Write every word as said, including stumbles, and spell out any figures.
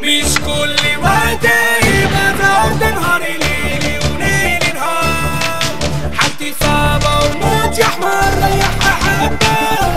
مش كل وقت يبقى في عرض نهاري ليلي وليلي نهار. حالتي صعبة وموت يا حمار ريح أحبك.